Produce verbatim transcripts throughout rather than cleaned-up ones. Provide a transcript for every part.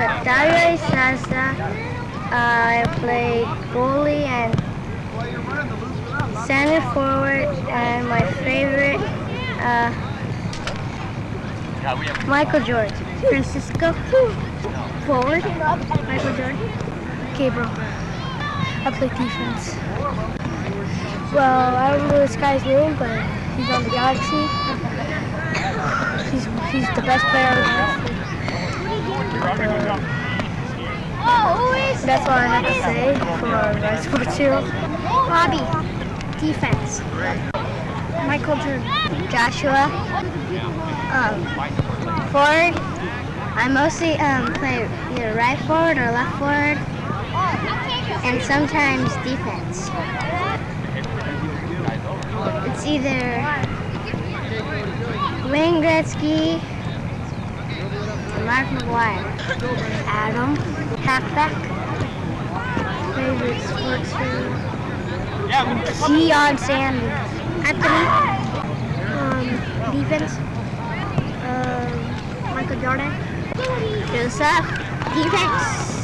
A S A I played goalie and center forward, and my favorite, uh, Michael Jordan. Francisco, forward, Michael Jordan. Okay, bro. I play defense. Well, I don't know this guy's name, but he's on the Galaxy. He's he's the best player on the Galaxy. Uh, that's all I have to say for my sports hero. Bobby, defense. Michael Jordan. Joshua, um, forward. I mostly um, play either right forward or left forward, and sometimes defense. It's either Wayne Gretzky or Mark McGuire. Adam, halfback. Favorite sports hero? Deion Sanders. Anthony, um, defense. Uh, Michael Jordan. Joseph, defense.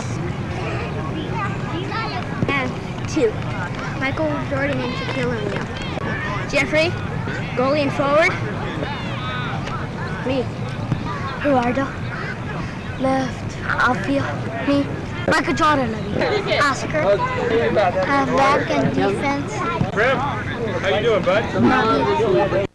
And two. Michael Jordan and Shaquille O'Neal. Jeffrey, goalie and forward. Me. Gerardo, left outfield. Me. Michael Jordan. Oscar, halfback and defense. Grim, how you doing, bud? Cheers!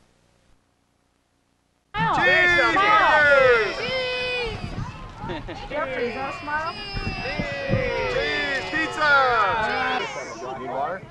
Jeffrey, is that a smile? Cheese! Pizza! Need water?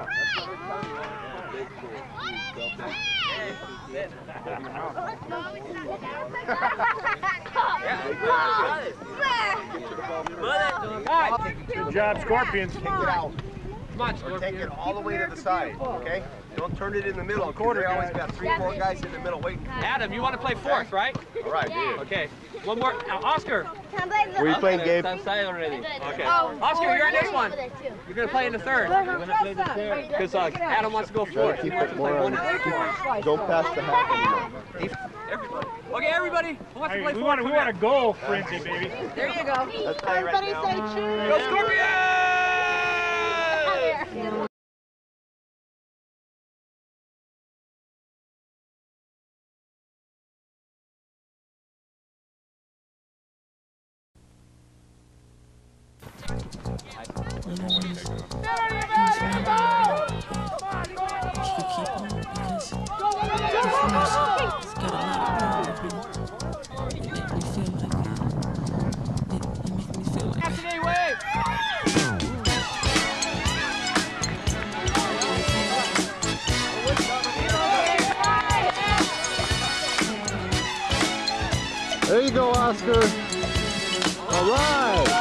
Good job, Scorpions. Kick it out. Come on, Scorpion. Take it all the way to the side, okay? Don't turn it in the middle. Quarter, they always got three, four guys in the middle waiting. Adam, you want to play fourth, right? All right, dude. Okay. One more. Now, Oscar. Where you playing, Gabe? I'm side already. Okay. Oscar, you're our next one. You're going to play in the third. You're going to play the third. Because uh, Adam wants to go fourth. He wants to play one and three. Go past the half. Everybody. Okay, everybody. Who wants to play We fourth? want, we want a goal, Frenzy, baby. There you go. Let's play right now. Go Scorpions! There you go, Oscar. All right.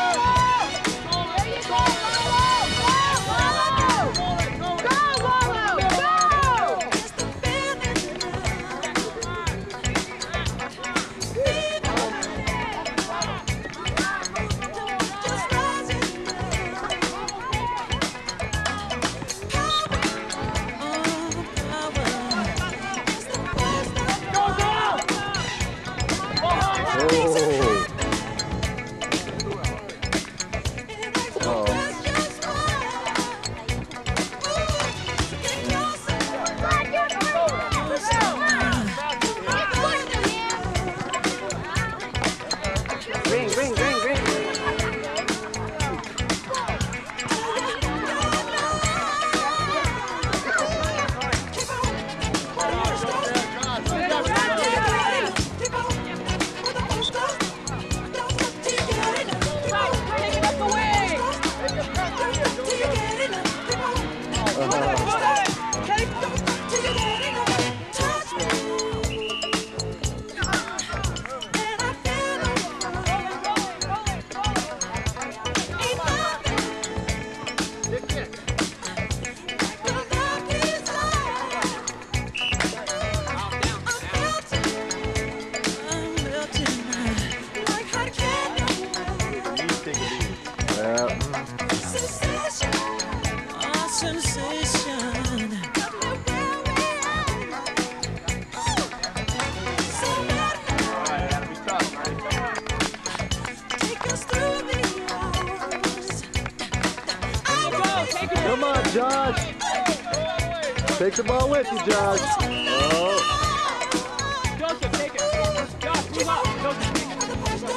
Take the ball with you, Josh. Oh. Joseph, take it. Josh, move up. Joseph, take it.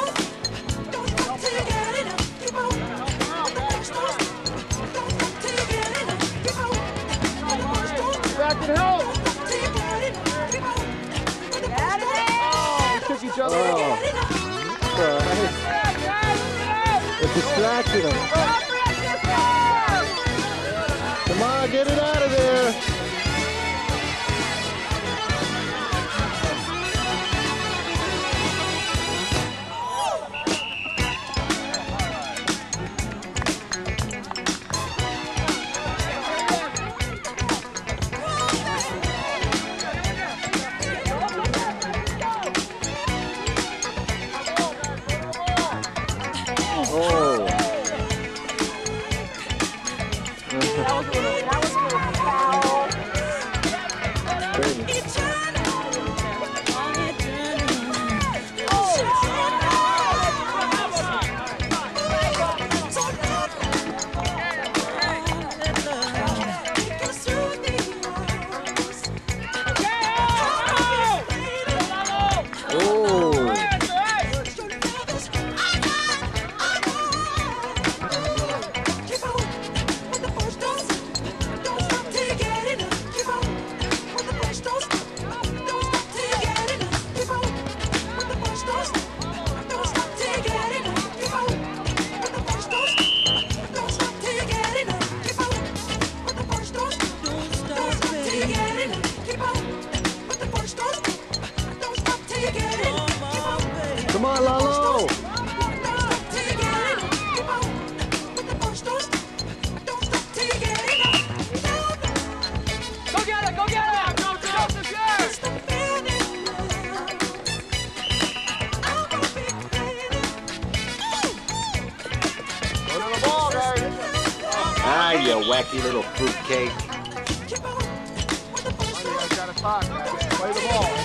Back and help. Oh, took each other oh. off. Right. It distracted him. Come on, get it out of there. Oh. Come on, Lalo! Go get it! Go get it! Go, Joseph, yes! Go to the ball, guys. Ah, you wacky little fruitcake. Gotta talk, guys. Play the ball.